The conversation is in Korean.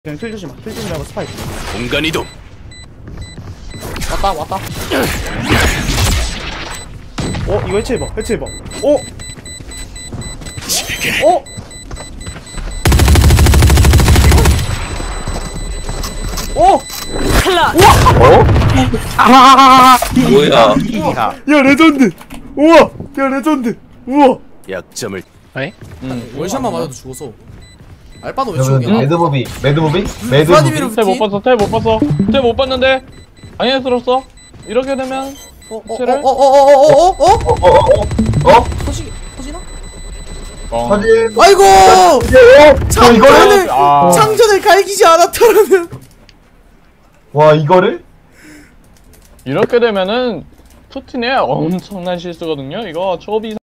그냥 틀 조심하. 틀 조심하고 스파이크. 공간 이동. 왔다. 이거 해체해봐. 클라. 뭐야? 야 레전드. 우와. 야 레전드. 우와. 약점을. 월샷만 맞아도 죽어서. 알바도 왜 여러분 죽냐? 매드무비 플라디미르 텔 못 봤어, 텔 못 봤는데 당연스럽어. 이렇게 되면 터지나? 사진 아이고! 이거를 창전을 갈기지 않았더라면. 와 이거를 이렇게 되면은 푸틴의 엄청난 실수거든요. 이거 초비